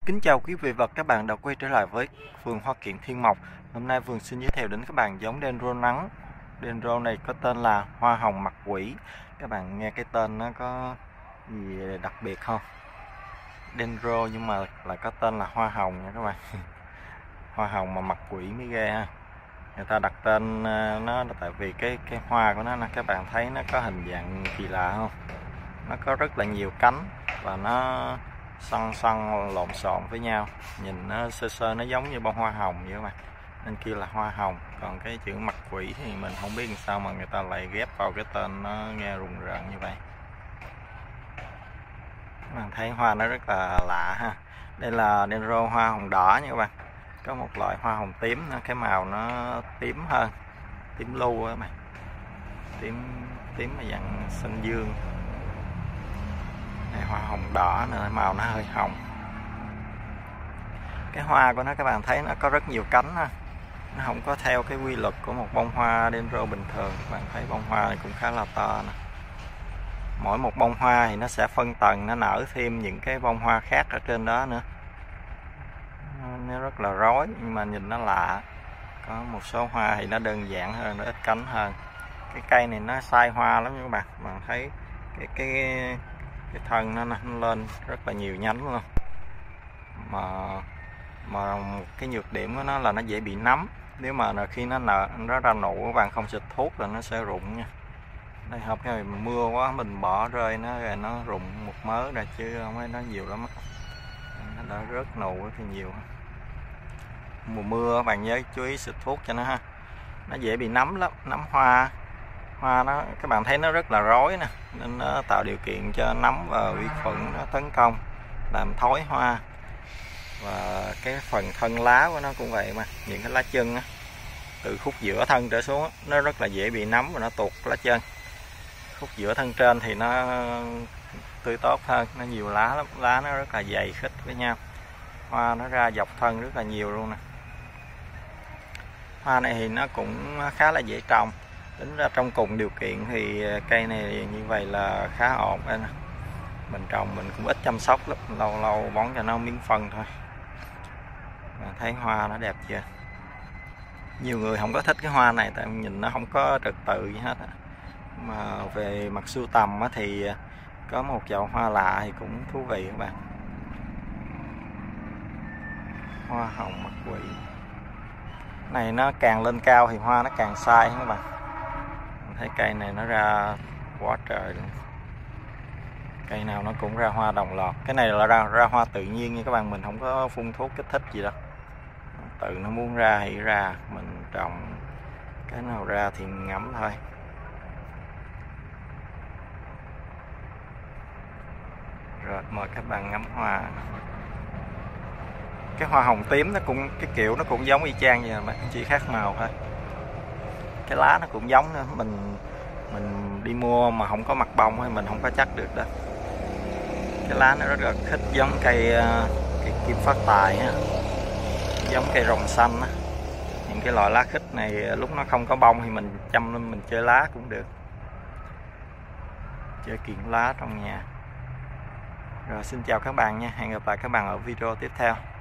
Kính chào quý vị và các bạn đã quay trở lại với vườn hoa kiểng Thiên Mộc. Hôm nay vườn xin giới thiệu đến các bạn giống dendro nắng. Dendro này có tên là hoa hồng mặt quỷ. Các bạn nghe cái tên nó có gì đặc biệt không? Dendro nhưng mà lại có tên là hoa hồng nha các bạn. Hoa hồng mà mặt quỷ mới ghê ha. Người ta đặt tên nó là tại vì cái hoa của nó, các bạn thấy nó có hình dạng kỳ lạ không? Nó có rất là nhiều cánh và nó xoăn lộn xộn với nhau, nhìn nó sơ nó giống như bông hoa hồng vậy mà, nên kia là hoa hồng. Còn cái chữ mặt quỷ thì mình không biết làm sao mà người ta lại ghép vào cái tên nó nghe rùng rợn như vậy. Các bạn thấy hoa nó rất là lạ ha. Đây là dendro hoa hồng đỏ nha các bạn. Có một loại hoa hồng tím, cái màu nó tím hơn, tím lu á mà, tím mà dạng xanh dương. Đây, hoa hồng đỏ nữa, màu nó hơi hồng. Cái hoa của nó các bạn thấy nó có rất nhiều cánh ha. Nó không có theo cái quy luật của một bông hoa dendro bình thường. Các bạn thấy bông hoa này cũng khá là to nè. Mỗi một bông hoa thì nó sẽ phân tầng, nó nở thêm những cái bông hoa khác ở trên đó nữa. Nó rất là rối nhưng mà nhìn nó lạ. Có một số hoa thì nó đơn giản hơn, nó ít cánh hơn. Cái cây này nó sai hoa lắm các bạn. Bạn thấy cái thân nó lên rất là nhiều nhánh luôn. Mà cái nhược điểm của nó là nó dễ bị nấm. Nếu mà khi nó ra nụ các bạn không xịt thuốc là nó sẽ rụng nha. Đây hợp cái mưa quá mình bỏ rơi nó rồi nó rụng một mớ ra chứ không phải nó nhiều lắm. Nó đã rớt nụ thì nhiều. Mùa mưa bạn nhớ chú ý xịt thuốc cho nó ha. Nó dễ bị nấm lắm, nấm hoa nó các bạn thấy nó rất là rối nè, nên nó tạo điều kiện cho nấm và vi khuẩn nó tấn công làm thối hoa. Và cái phần thân lá của nó cũng vậy mà, những cái lá chân á, từ khúc giữa thân trở xuống nó rất là dễ bị nấm và nó tuột lá chân. Khúc giữa thân trên thì nó tươi tốt hơn, nó nhiều lá lắm, lá nó rất là dày khít với nhau. Hoa nó ra dọc thân rất là nhiều luôn nè. Hoa này thì nó cũng khá là dễ trồng. Tính ra trong cùng điều kiện thì cây này như vậy là khá ổn đây nè. Mình trồng mình cũng ít chăm sóc lắm, lâu lâu bón cho nó miếng phân thôi. Thấy hoa nó đẹp chưa? Nhiều người không có thích cái hoa này tại nhìn nó không có trật tự gì hết. Mà về mặt sưu tầm thì có một chậu hoa lạ thì cũng thú vị các bạn. Hoa hồng mặt quỷ này nó càng lên cao thì hoa nó càng sai các bạn. Thấy cây này nó ra quá trời luôn. Cây nào nó cũng ra hoa đồng loạt. Cái này là ra hoa tự nhiên nha các bạn, mình không có phun thuốc kích thích gì đâu. Tự nó muốn ra thì ra, mình trồng cái nào ra thì ngắm thôi. Rồi mời các bạn ngắm hoa. Cái hoa hồng tím nó cũng cái kiểu nó cũng giống y chang vậy mà chỉ khác màu thôi. Cái lá nó cũng giống nữa, mình đi mua mà không có mặt bông thì mình không có chắc được đâu. Cái lá nó rất là khít, giống cây kim phát tài ha, giống cây rồng xanh á. Những cái loại lá khít này lúc nó không có bông thì mình chăm lên mình chơi lá cũng được, chơi kiện lá trong nhà. Rồi xin chào các bạn nha, hẹn gặp lại các bạn ở video tiếp theo.